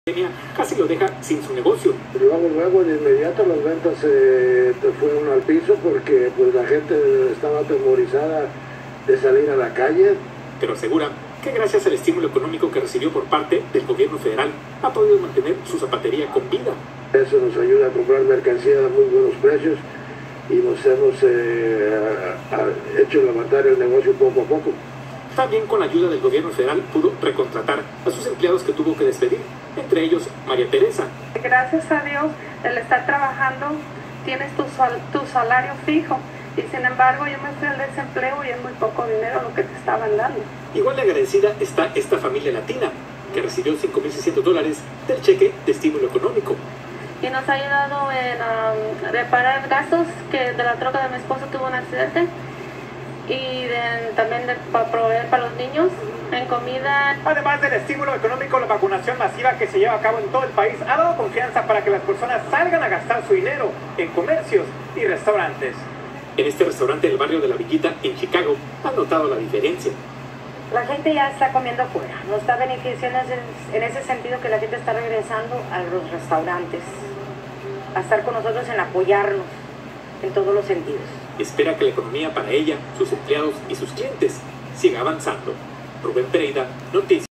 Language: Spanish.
casi lo deja sin su negocio. Luego de inmediato las ventas fueron al piso porque pues la gente estaba atemorizada de salir a la calle. Pero asegura que gracias al estímulo económico que recibió por parte del gobierno federal ha podido mantener su zapatería con vida. Eso nos ayuda a comprar mercancía a muy buenos precios y nos hemos hecho levantar el negocio poco a poco. También con la ayuda del gobierno federal pudo recontratar a sus empleados que tuvo que despedir, entre ellos María Teresa. Gracias a Dios, el estar trabajando tienes tu salario fijo y sin embargo yo me fui al desempleo y es muy poco dinero lo que te estaban dando. Igual de agradecida está esta familia latina que recibió $5,600 del cheque de estímulo económico. Y nos ha ayudado en reparar gastos que de la troca de mi esposo tuvo un accidente y también para proveer para los niños en comida. Además del estímulo económico, la vacunación masiva que se lleva a cabo en todo el país ha dado confianza para que las personas salgan a gastar su dinero en comercios y restaurantes. En este restaurante del barrio de La Villita, en Chicago, han notado la diferencia. La gente ya está comiendo fuera, no está beneficiando en ese sentido que la gente está regresando a los restaurantes, a estar con nosotros en apoyarnos en todos los sentidos. Espera que la economía para ella, sus empleados y sus clientes siga avanzando. Rubén Pereira, Noticias.